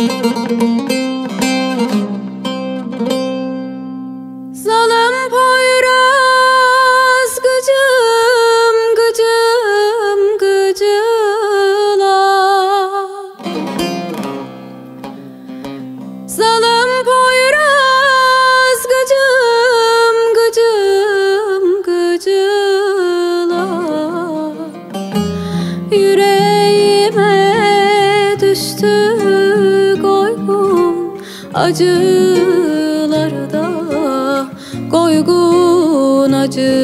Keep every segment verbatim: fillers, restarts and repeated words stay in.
Acılarda koygun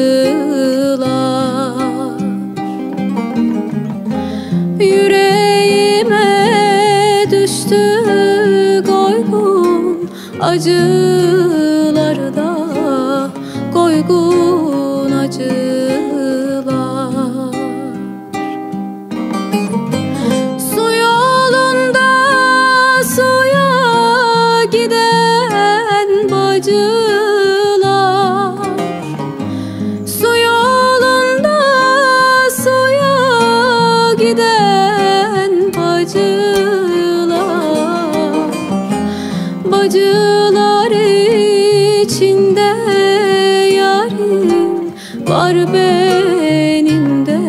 acılar, yüreğime düştü koygun acılarda koygun acılar. Su yolunda suya giden bacılar, su yolunda suya giden bacılar, bacılar içinde yarim var benim de,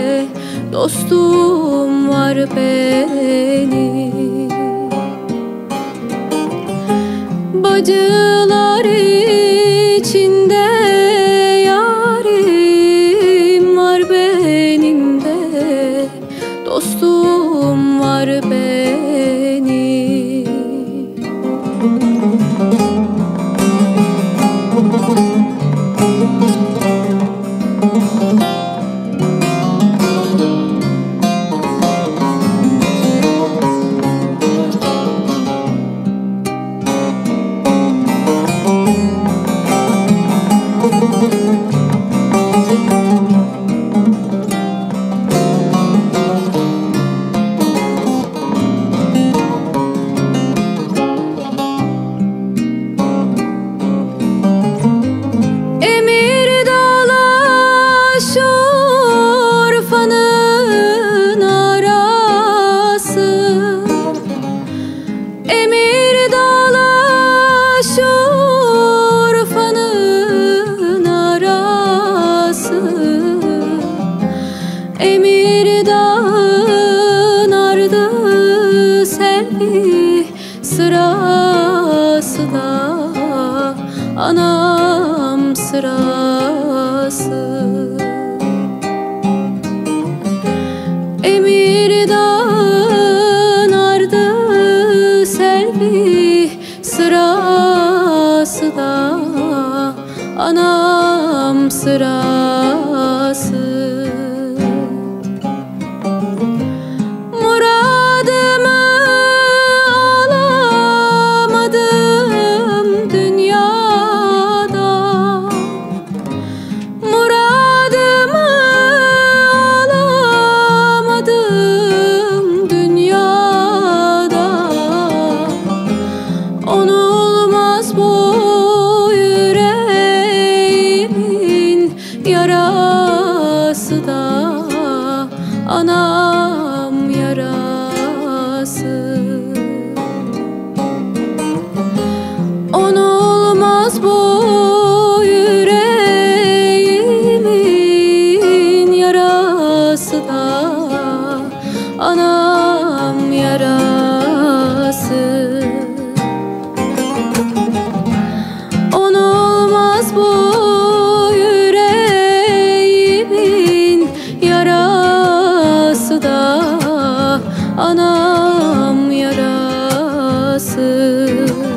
dostum var benim. Bacılar içinde yarim var benim de, dostum var benim. Sırası da anam sırası, Emir dağın ardı selvi sırası da anam sırası. Yarası da anam yarası, onulmaz bu yüreğimin yarası da anam yarası, onulmaz bu anam yarası,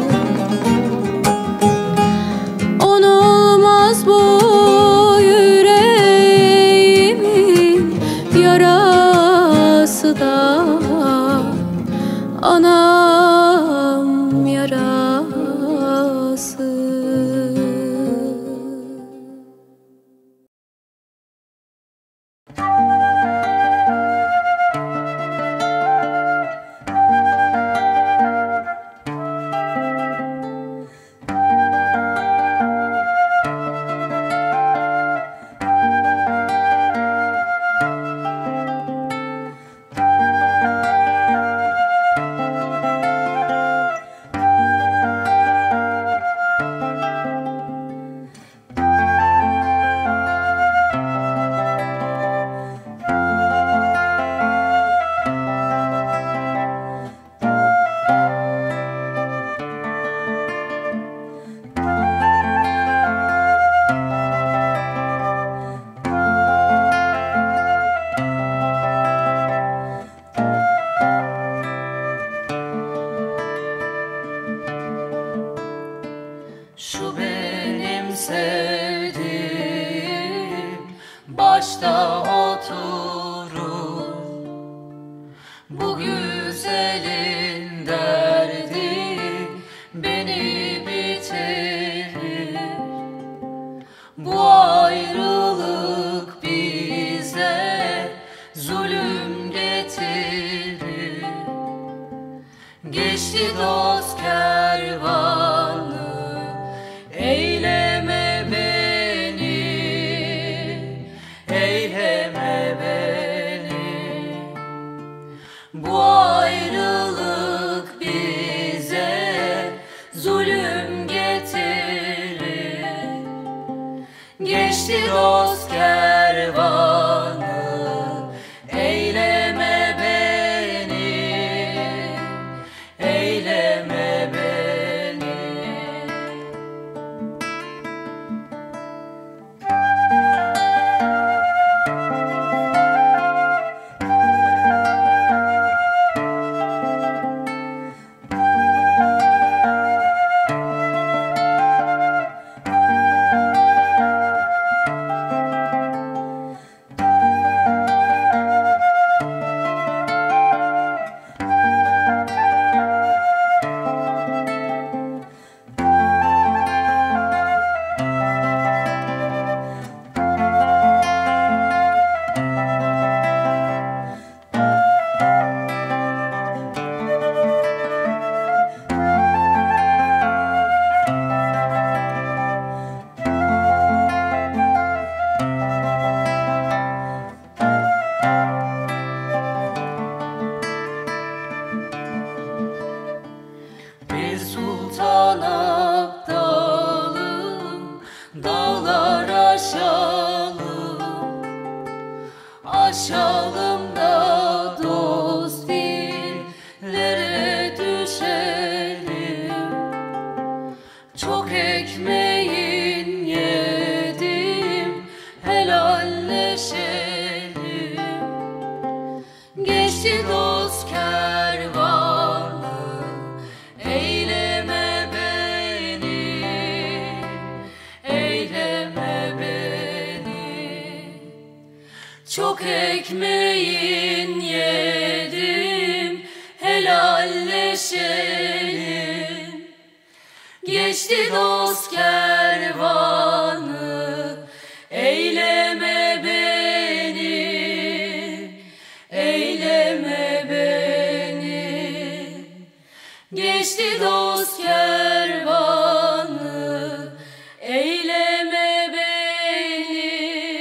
onulmaz bu yüreğimin yarası da anam yarası. zulüm getirir. Geçti dost kervanı, eyleme beni, eyleme beni. Bu ayrılık bize zulüm getirir. Geçti dost kervanı, eyleme beni, eyleme beni. Bir sultan abdalım, dağlar aşalım, aşalım da dost dillere düşelim. Çok ekmeğin yedim, helalleşelim. Geçti dost kervanı, eyleme beni, eyleme beni. Çok ekmeğin yedim, helalleşelim. Geçti dost kervanı, eyleme beni, eyleme beni. Geçti dost kervanı, eyleme beni,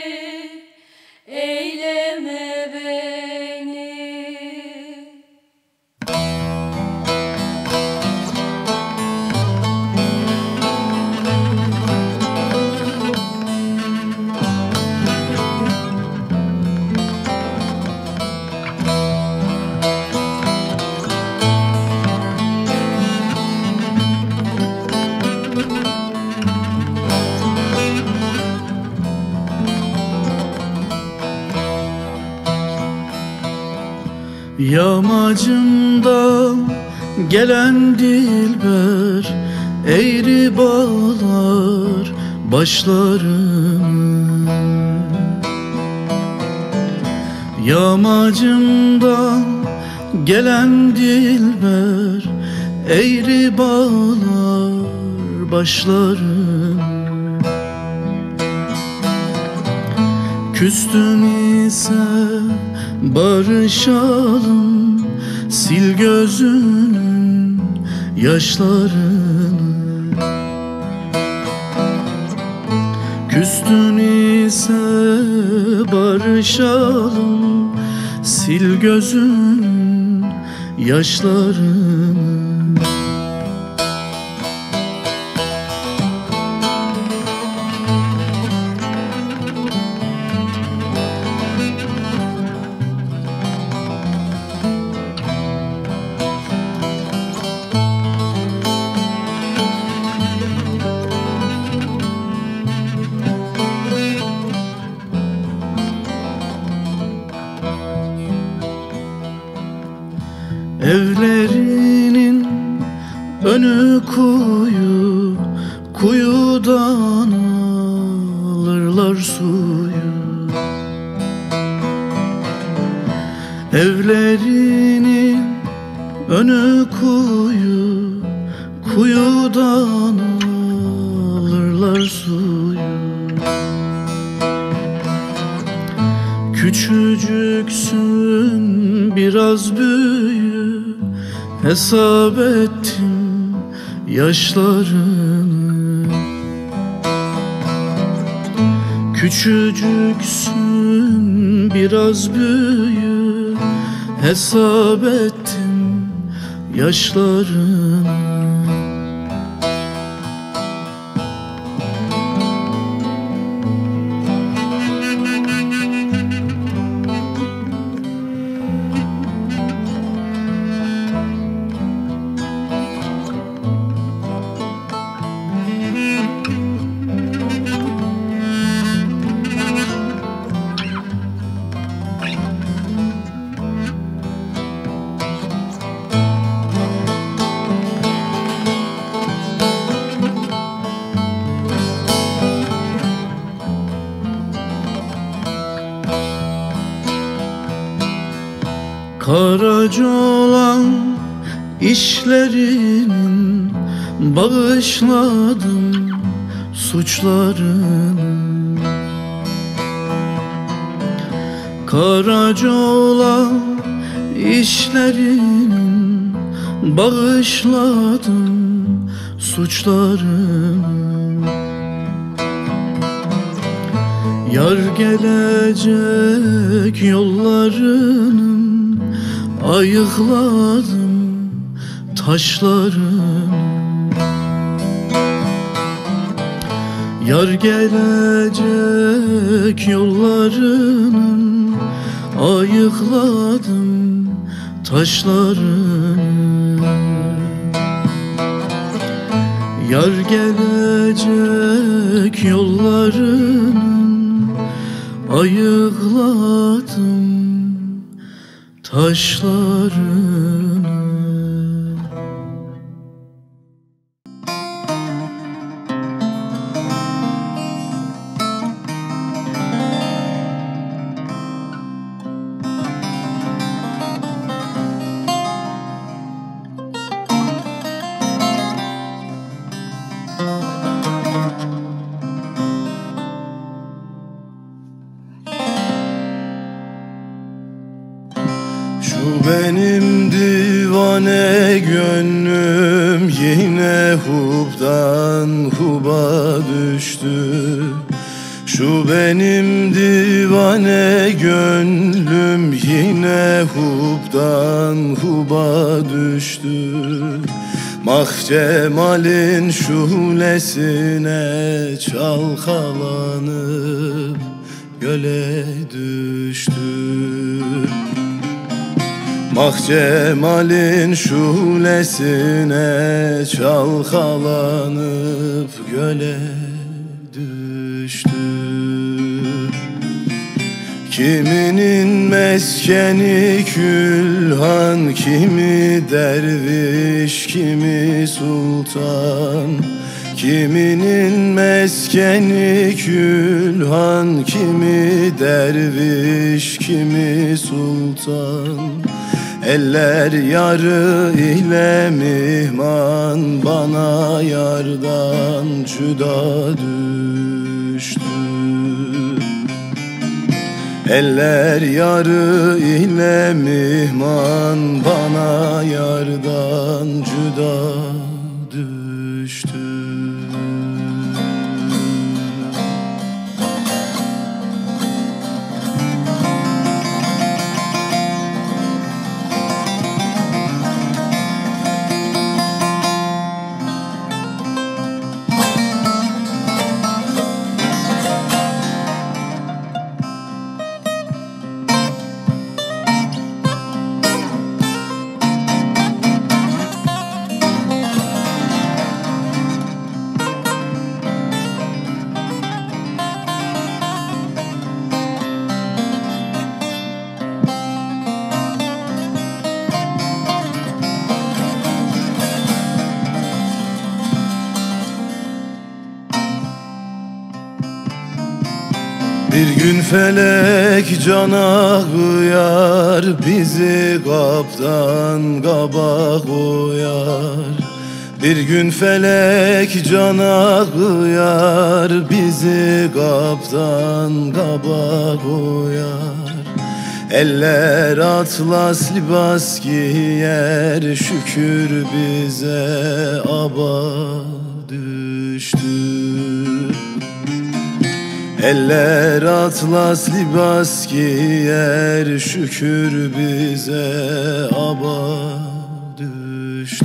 eyleme beni. Yamacımdan gelen dilber eğri bağlar başlarını. Yamacımdan gelen dilber eğri bağlar başlarını. Küstün ise barışalım, sil gözünün yaşlarını. Küstün ise barışalım, sil gözünün yaşlarını. Evlerinin önü kuyu, kuyudan alırlar suyu. Evlerinin önü kuyu, kuyudan alırlar suyu. Küçücüksün biraz büyü, hesap ettim yaşlarını. Küçücüksün biraz büyü, hesap ettim yaşlarını. Karaca olan işlerinin bağışladım suçlarını. Karaca olan işlerinin bağışladım suçlarını. Yar gelecek yollarının ayıkladım taşlarını. Yar gelecek yollarının ayıkladım taşlarını. Yar gelecek yollarının ayıkladım taşlarını. Benim divane gönlüm yine hubdan huba düştü. Şu benim divane gönlüm yine hubdan huba düştü. Mah cemalin şulesine çalkalanıp göle düştü. Mah cemalin şulesine çalkalanıp göle düştü. Kiminin meskeni külhan, kimi derviş, kimi sultan. Kiminin meskeni külhan, kimi derviş, kimi sultan. Eller yarı ile mihman, bana yardan cüda düştü. Eller yarı ile mihman, bana yardan cüda düştü. Bir gün felek cana kıyar, bizi kaptan kaba koyar. Bir gün felek cana kıyar, bizi kaptan kaba koyar. Eller atlas libas giyer, şükür bize aba düştü. Eller atlas libas giyer, şükür bize aba düştü.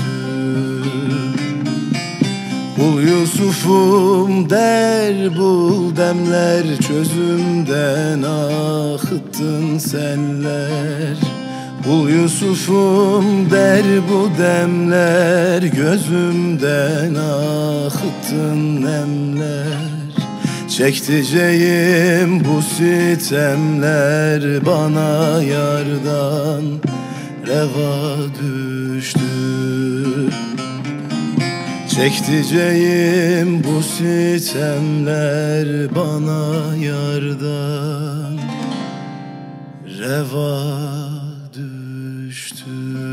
Bul Yusuf'um der, bul demler, çözümden akıttın seller. Bul Yusuf'um der, bu demler, gözümden akıttın nemler. Çektireceğim bu sitemler, bana yardan reva düştü. Çektireceğim bu sitemler, bana yardan reva düştü.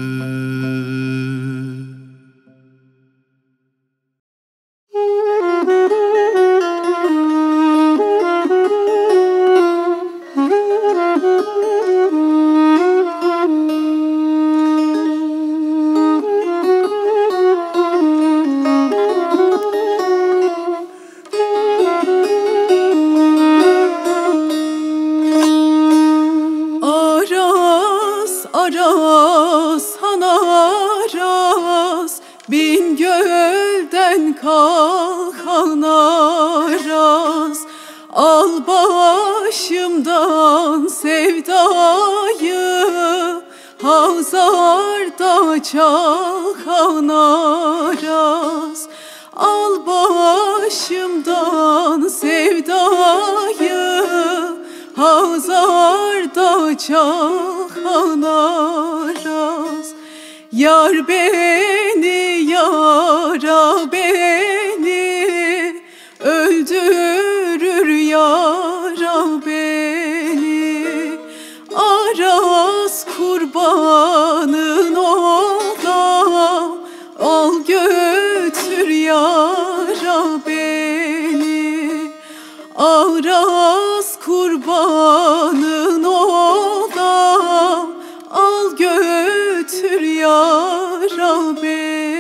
Kalkan araz, al başımdan sevdayı, havzarda çalkan araz. Al başımdan sevdayı, havzarda çalkan araz. Yar beni, yara beni, öldürür yara beni. Araz kurbanın ola, al götür yara beni. Araz kurbanın ola, al götür yara beni.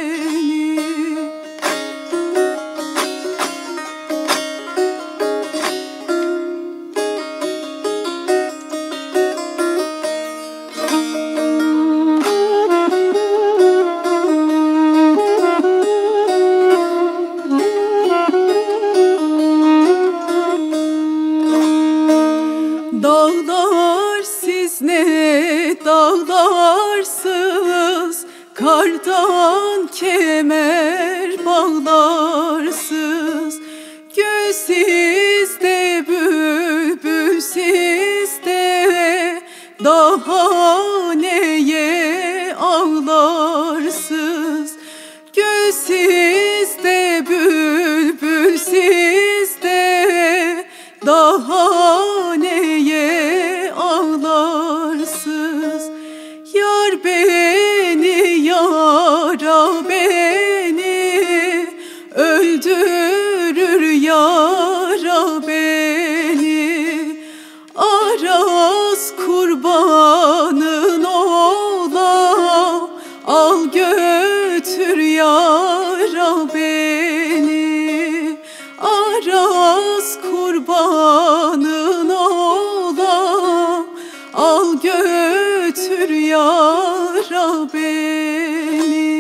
Dağlar siz ne dağlarsınız, kardan kemer bağlarsınız. Gül sizde, bülbül sizde, daha neye ağlarsınız? Gül sizde, bülbül sizde, daha neye ağlarsınız? Yar beni, yara beni, öldürür yara beni. Araz kurbanın ola, al götür yara beni. Araz kurbanın ola, al götür yara beni.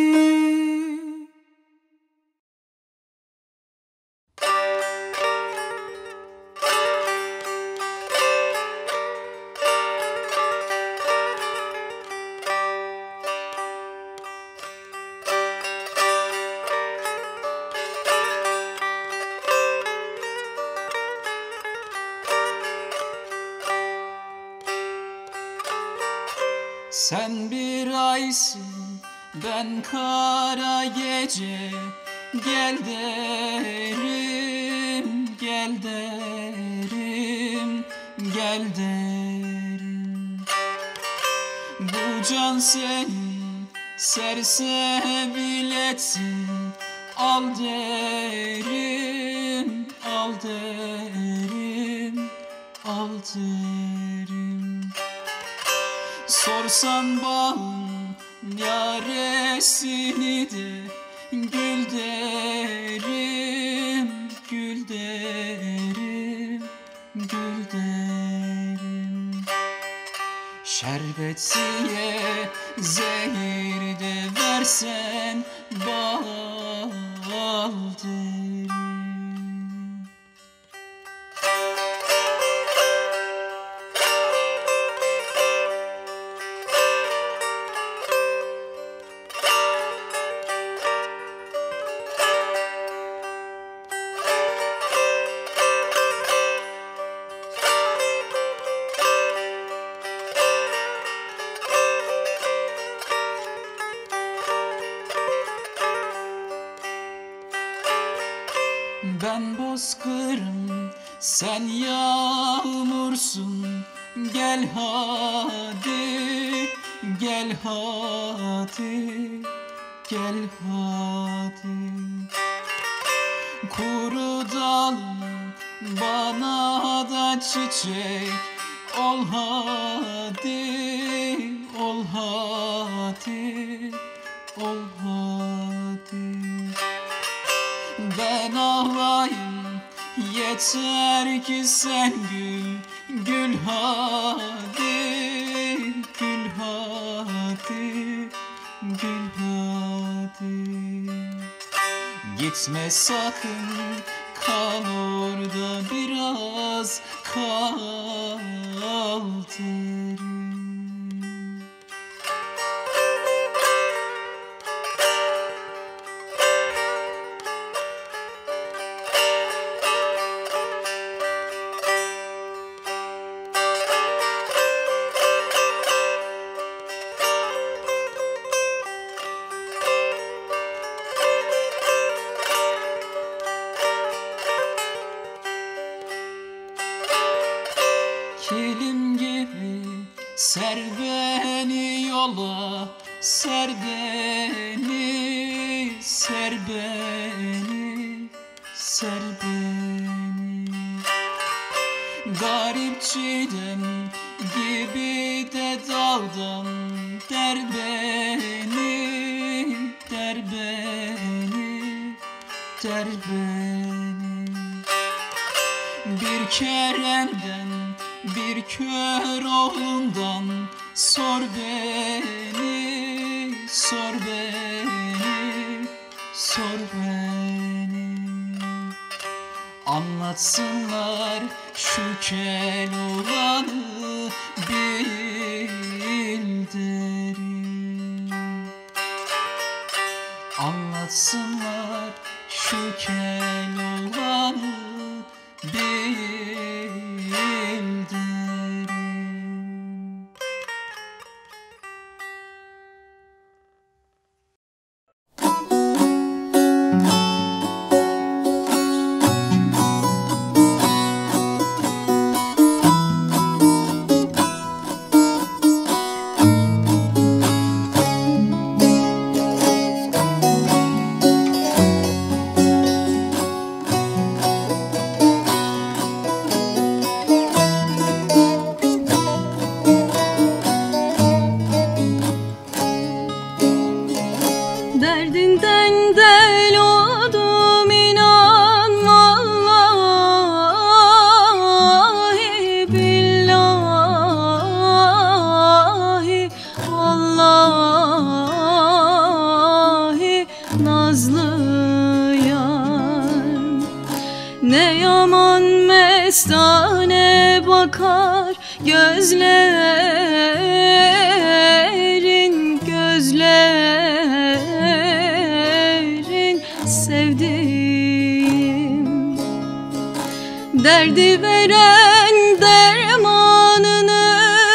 Sen bir aysın, ben kara gece. Gel derim, gel derim, gel derim. Bu can senin, sersebil etsin. Al derim, al derim, al derim. Sorsan bağın yaresini de gül derim, gül derim, gül derim. Şerbetiye zehir de versen bal derim. Ben bozkırım, sen yağmursun. Gel hadi, gel hadi, gel hadi. Kuru dalım, bana da çiçek ol hadi, ol hadi, ol hadi. Ben ağlayayım, yeter ki sen gül, gül hadi, gül hadi, gül hadi. Gitme sakın, kal orada biraz, kal derim. Kilim gibi ser beni yola, ser beni, ser beni, ser beni. Garip çiğdem gibi de daldan der beni, der beni, der beni. Bir Kerem'den, bir kör oğlundan sor beni, sor beni, sor beni. Anlatsınlar şu Keloğlan'ı bil derim. Anlatsınlar şu Keloğlan'ı bil derim. Derdinden del oldum inan vallahi billahi vallahi nazlı yar. Ne yaman mestane bakar gözlerin, gözlerin sevdiğim. Derdi veren dermanını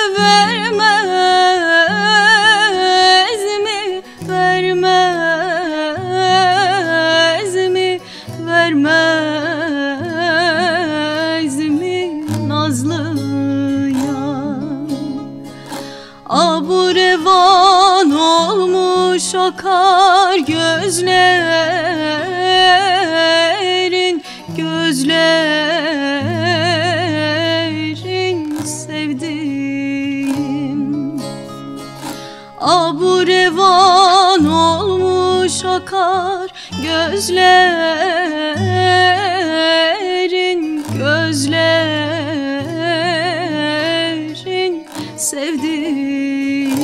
vermez mi, vermez mi, vermez mi nazlı yar. Abu revan olmuş akar gözlerin, gözlerin sevdiğim. Abu revan olmuş akar gözlerin, gözlerin sevdiğim.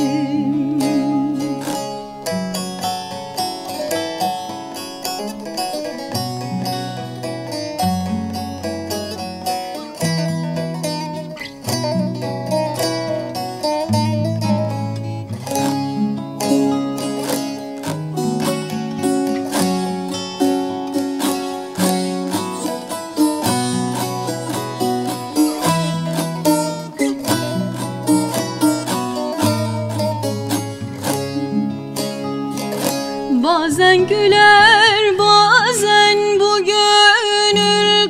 Bazen güler, bazen bu gönül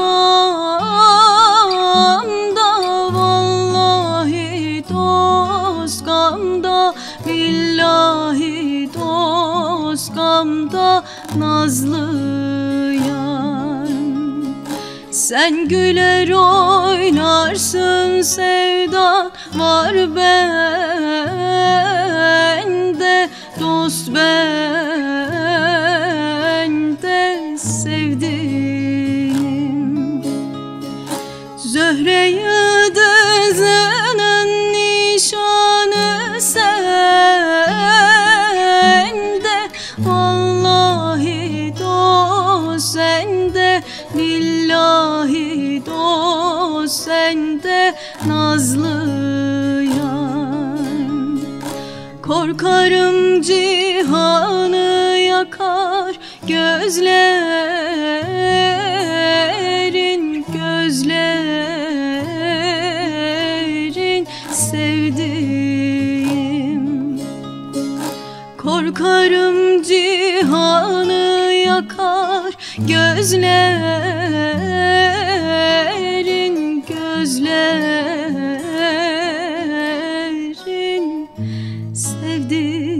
gamda, vallahi dost gamda, billahi dost gamda nazlı yar. Sen güler oynarsın, sevdan var bende, dost bende sevdiğim. Zöhre yıldızının nişanı sende, vallahi dost sende, billahi dost sende nazlı yar. Korkarım cihanı yakar gözlerin, gözlerin sevdiğim. Korkarım cihanı yakar gözlerin, gözlerin sevdiğim.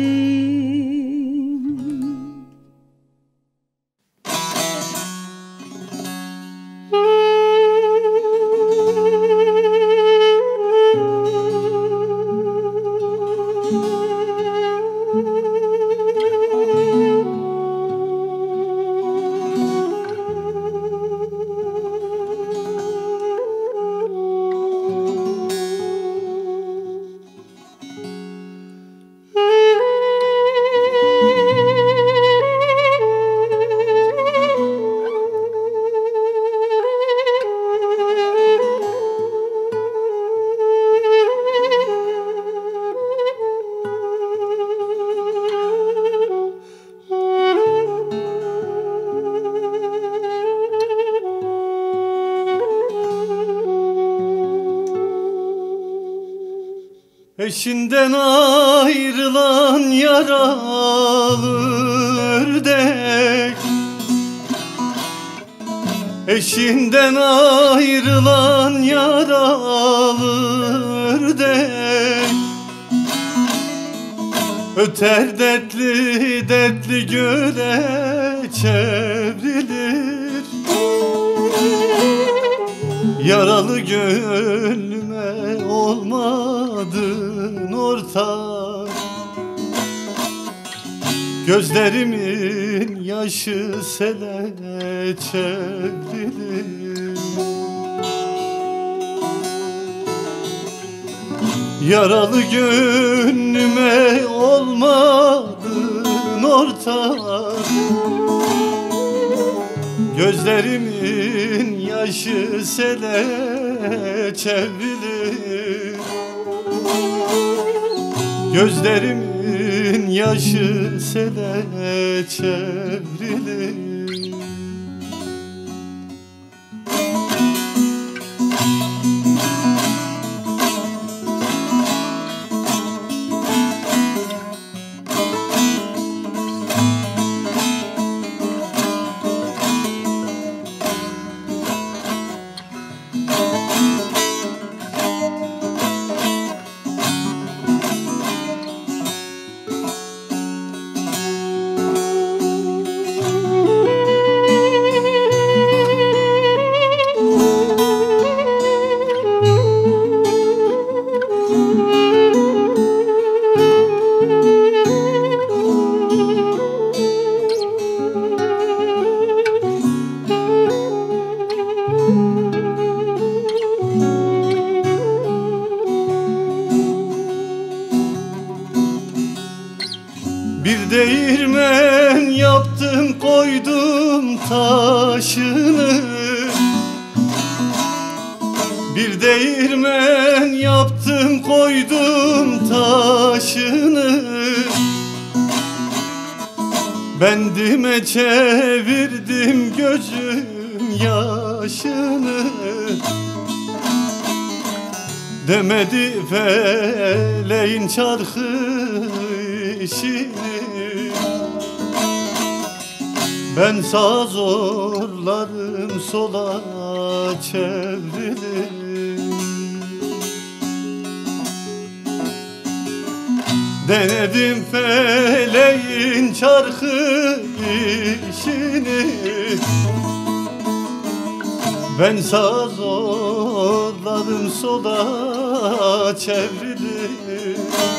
Eşinden ayrılan yaralı ördek, eşinden ayrılan yaralı ördek, öter dertli dertli göle çevrilir. Yaralı gönlüme olmadın ortak, gözlerimin yaşı sele çevrilir. Yaralı gönlüme olmadın ortak, gözlerimin yaşı sele çevrilir. Gözlerimin yaşı sele çevrilir. Bir değirmen yaptım koydum taşını, bir değirmen yaptım koydum taşını, bendime çevirdim gözüm yaşını. Demedi feleğin çarkı işini, ben sağa zorlarım sola çevrilir. Denedim feleğin çarkı işini, ben sağa zorladım sola çevrilir.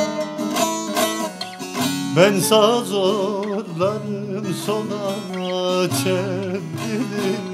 Ben sağa zorlarım sola çevrilir.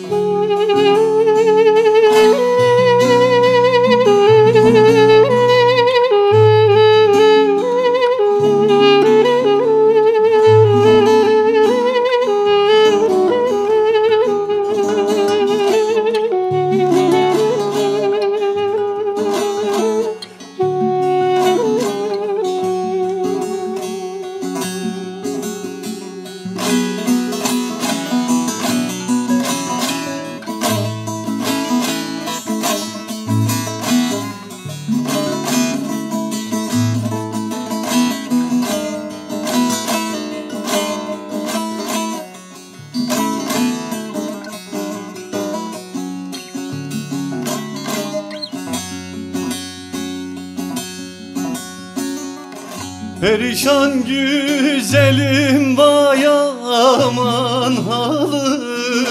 Perişan güzelim vay aman halim,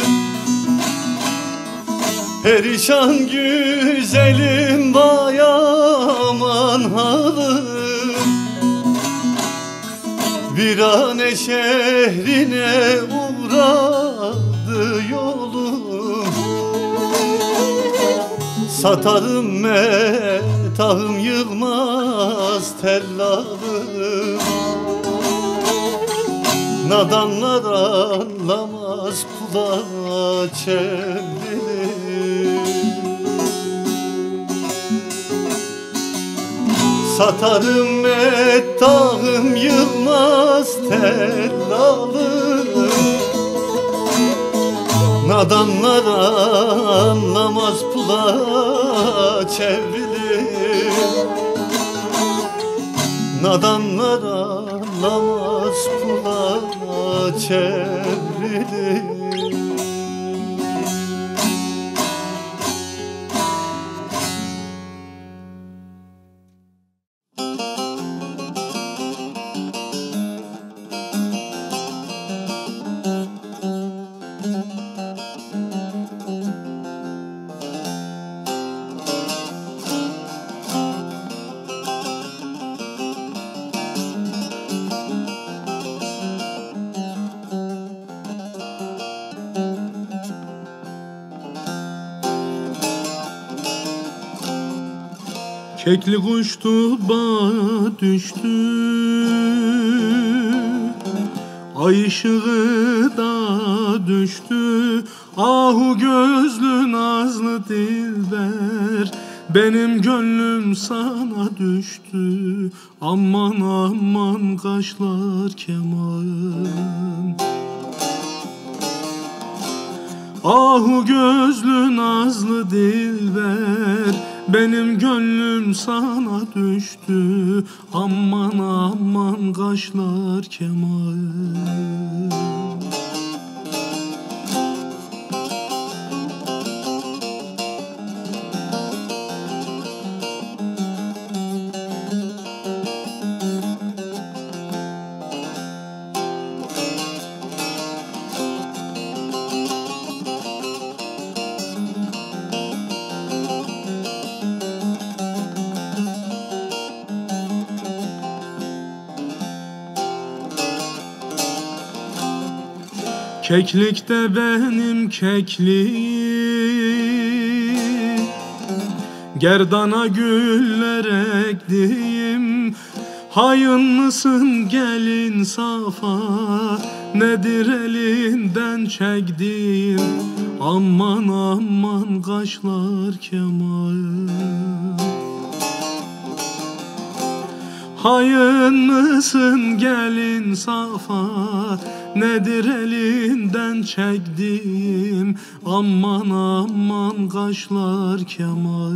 perişan güzelim vay aman halim, virane şehrine uğradı yolum. Satarım metahım yılmaz tellalım, nadanlar anlamaz kulağa çevrilir. Satarım metahım yılmaz tellalım, nadanlar anlamaz kulağa çevrilir. Nadanlar anlamaz kulağa çevrilir. Kekli kuştu bana düştü, ay ışığı da düştü. Ahu gözlü nazlı dilber, benim gönlüm sana düştü. Aman aman kaşlar keman, ahu gözlü nazlı dilber, benim gönlüm sana düştü. Aman aman kaşlar keman. Keklikte benim kekliğim, gerdana güller ektim. Hayın mısın gelin safa, nedir elinden çektiğim? Aman aman kaşlar kemal. Hayın mısın gelin safa, nedir elinden çektiğim? Aman aman kaşlar kemal.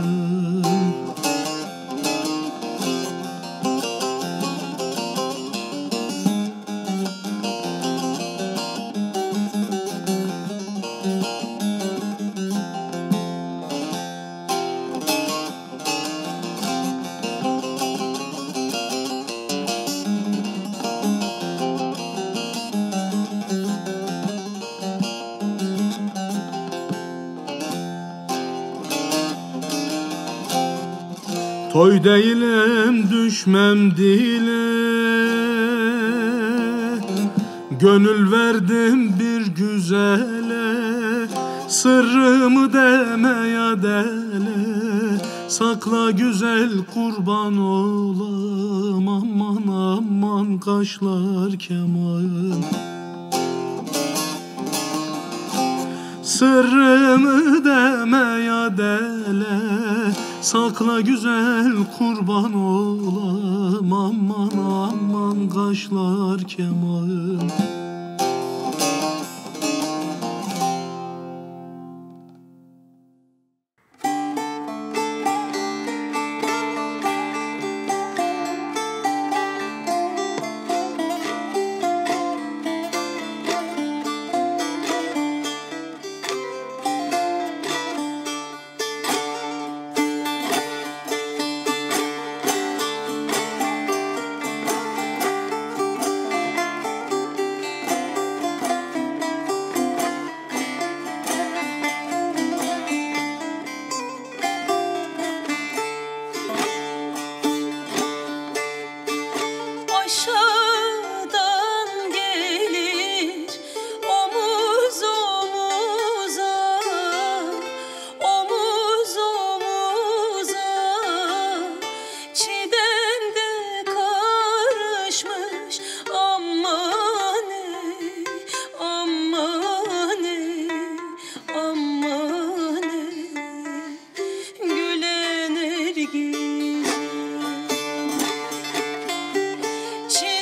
Toy değilim düşmem dile, gönül verdim bir güzele. Sırrımı deme ya dele, sakla güzel kurban olam. Aman aman kaşlar kemal. Sırrımı deme ya dele, sakla güzel kurban olam. Aman aman kaşlar kemal. Çi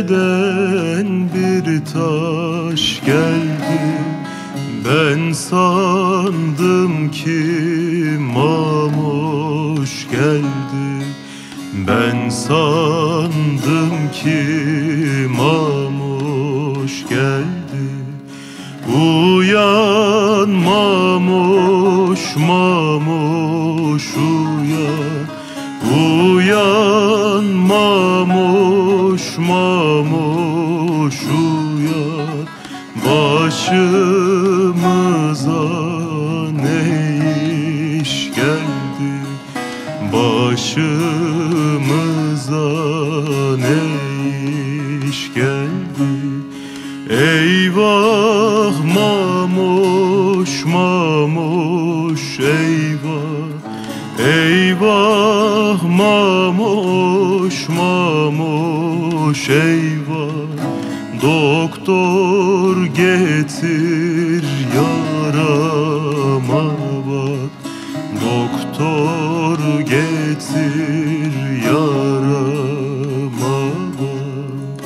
Evreden bir taş geldi, ben sandım ki mamuş geldi. Ben sandım ki mamuş geldi. Uyan mamuş, mamuş uyan. Uyan mamuş, mamuş uyan. Başımıza ne iş geldi? Başımıza ne iş geldi? Eyvah mamuş, mamuş eyvah. Eyvah mamuş, mamuş eyvah. Doktor getir yarama bak. Doktor getir yarama bak.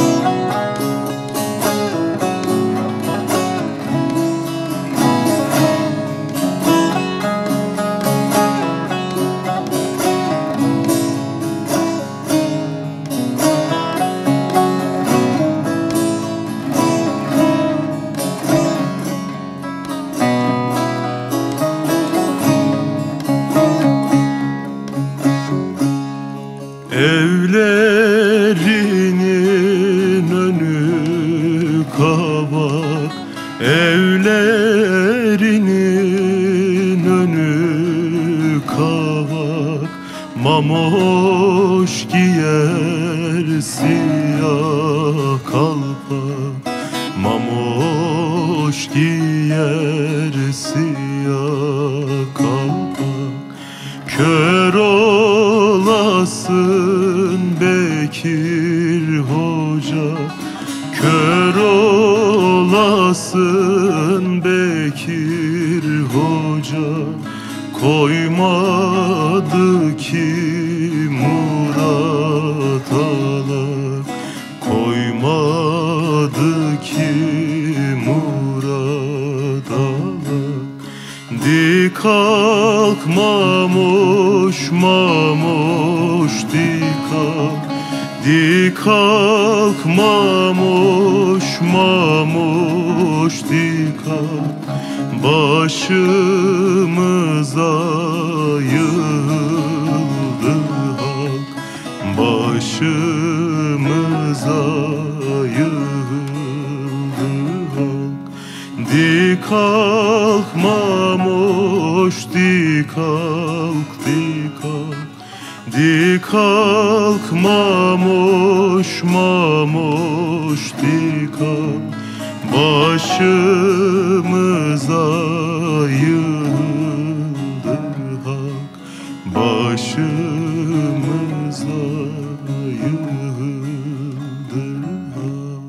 Evlerinin önü kabak, evlerinin önü kabak. Mamoş giyer siyah kalpak, mamoş giyer siyah kalpak. Kör olasın Bekir Hoca, kör olasın Bekir Hoca. Koymadı ki murat ala, koymadı ki murat ala. Di kalk mamuş, mamuş di kalk. Di kalk mamuş, mamuş di kalk. Başımıza yığıldı halk, başımıza yığıldı halk. Di kalk mamuş, di kalk, di kalk. Di kalk mamuş, mamuş di kalk. Başımıza yığıldı halk, başımıza yığıldı halk.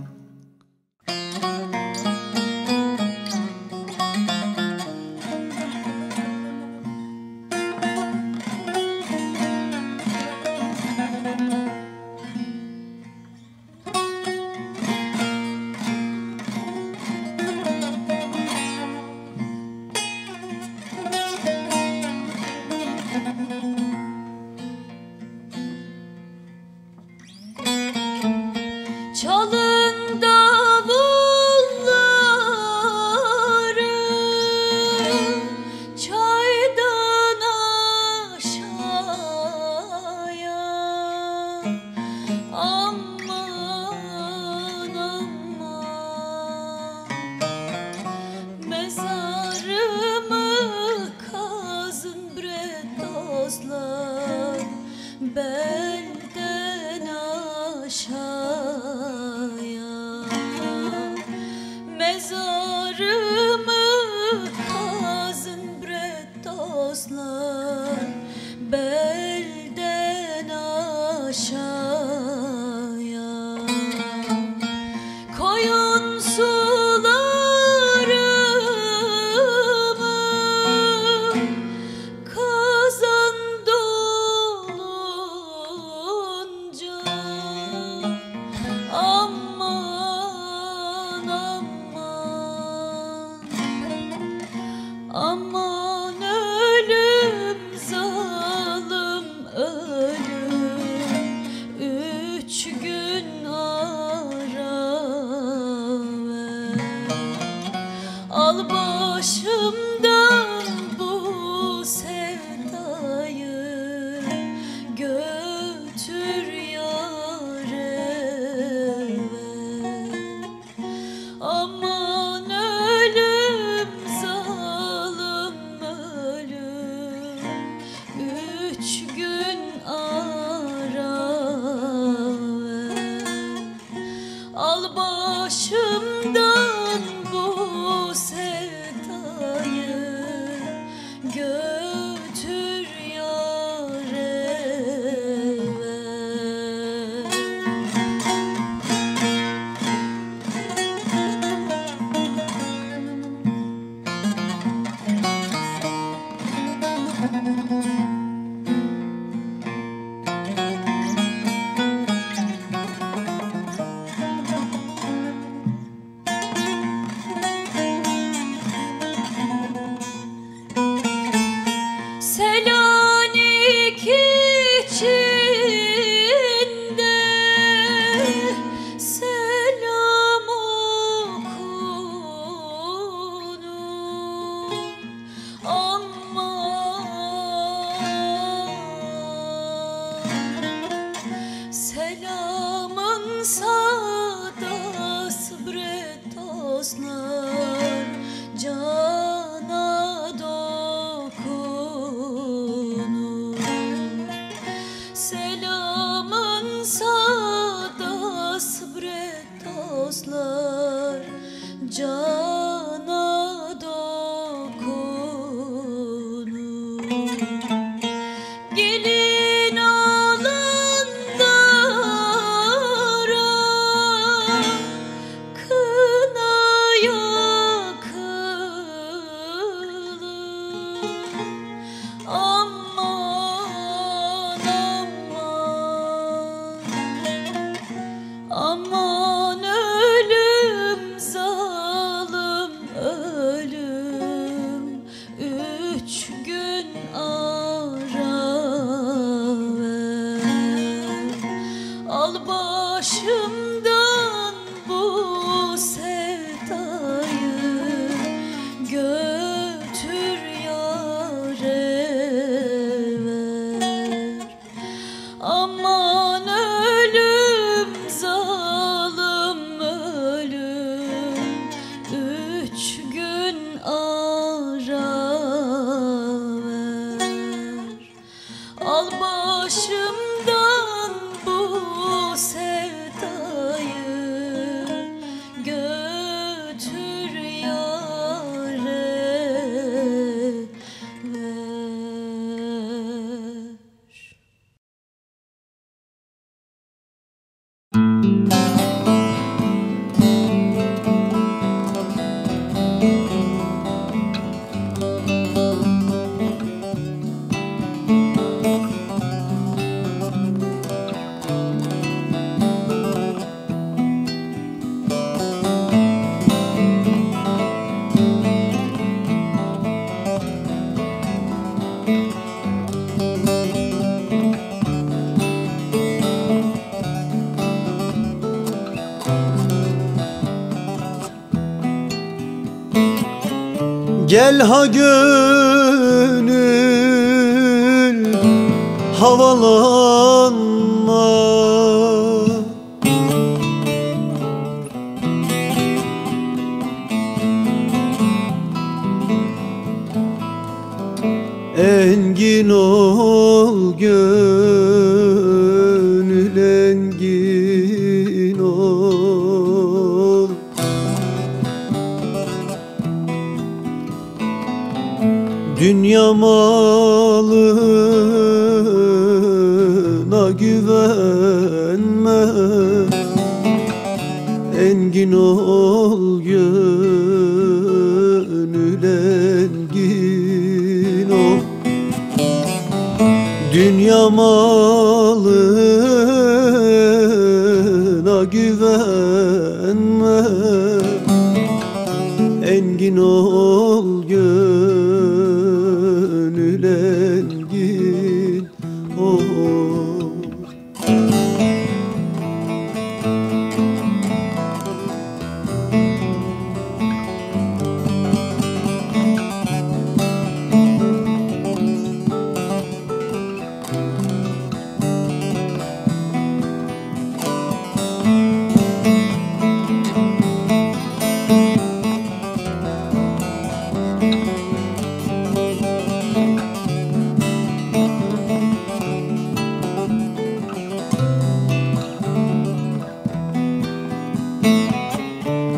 Çalın davulları çaydan aşağıya. Aman aman, mezarımı kazın bre dostlar, belden aşağıya. Al başımdan bu sevdayı, götür yar eve. Aman ölüm, zalim ölüm, üç gün ara ver. Al başımdan bu sevdayı, götür yar eve. Selanik içinde selam okunur, aman selamın sada sıbret oslar, cana dokunur. Selamın sada sıbret oslar, cana dokunur. Gelin alınlara kına yakılır, aman aman. Aman ölüm, zalim ölüm, üç gün ara ver. Al başımdan bu sevdayı, götür yar eve. Aman ölüm, zalim ölüm, üç gün ara ver. Al başımdan bu sevdayı, götür yar eve. Gel ha gönül, havalanma. Engin ol gönül, engin ol. Dünya malına güvenme, engin ol gönül, engin ol. Dünya malına güvenme, engin ol gönül, engin ol.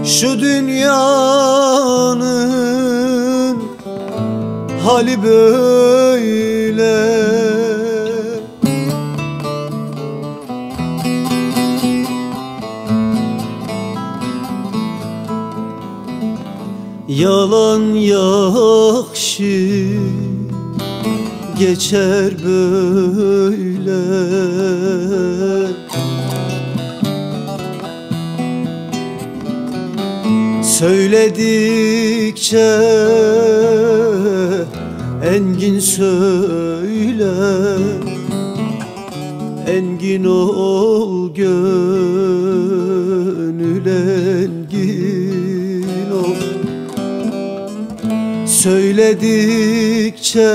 Şu dünyanın hali böyle. Yalan yakşı geçer böyle. Söyledikçe engin söyle, engin ol gönül, engin ol. Söyledikçe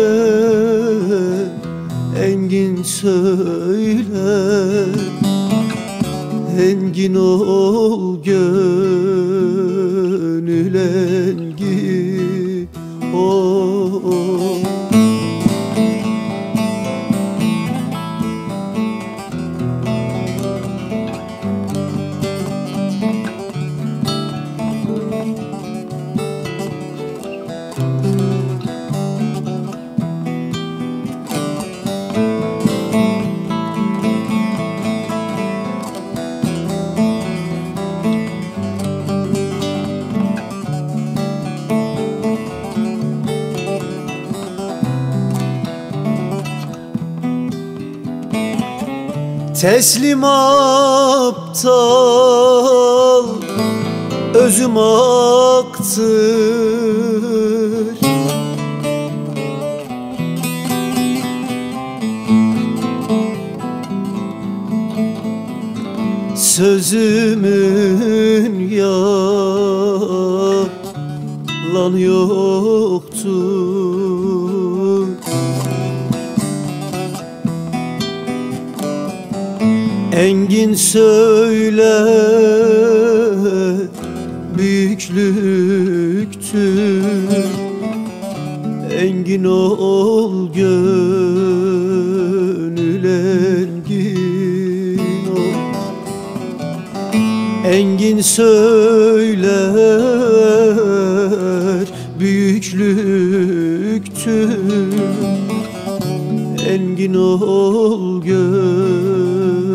engin söyle, engin ol gönül, engin ol. Teslim aptal özüm aktır. Sözümün yalan yoktur. Engin söyle büyüklüktür, engin ol gönül, engin ol. Engin söyler büyüklüktür, engin ol gönül,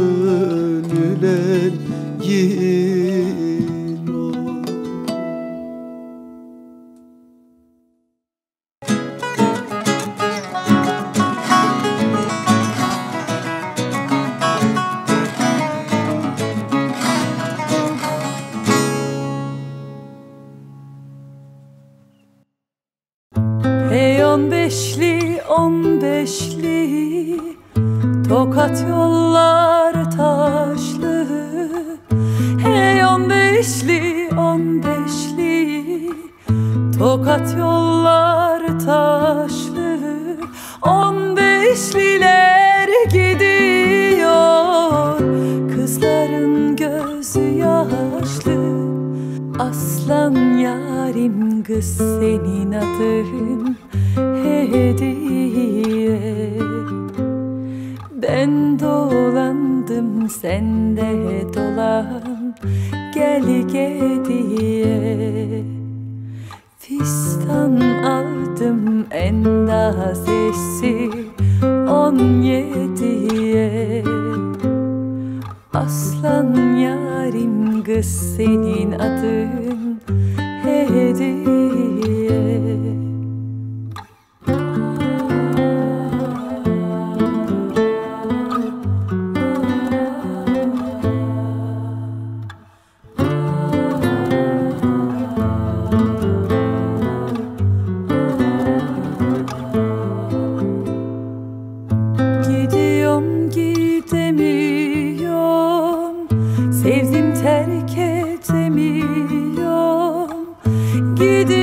engin ol. Hey on beşli on beşli Tokat yollar taşlı. Hey on beşli on beşli Tokat yollar taşlı. On beşliler gidiyor, kızların gözü yaşlı. Aslan yarim kız senin adın hediye. Ben dolandım sen de dolan, gel gediye. Fistan aldım endazesi on yediye. Aslan yarim kız senin adın hediye. Gidiyorum gidemiyorum, sevdim terk edemiyorum. Gidiyorum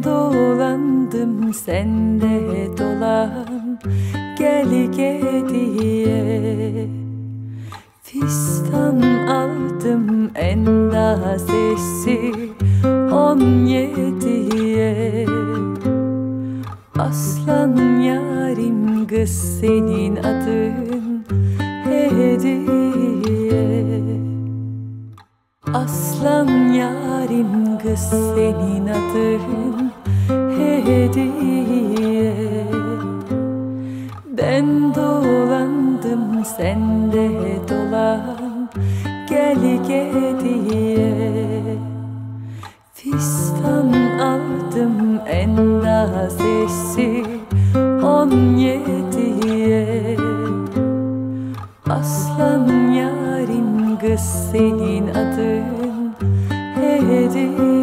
dolandım sen de dolan gel gediye. Fistan aldım endazesi on yediye. Aslan yarim kız senin adın hediye. Aslan yarim kız senin adın hediye. Ben dolandım sen de dolan gel gediye. Fistan aldım endazesi on yediye. Aslan yarim kız senin adın hediye.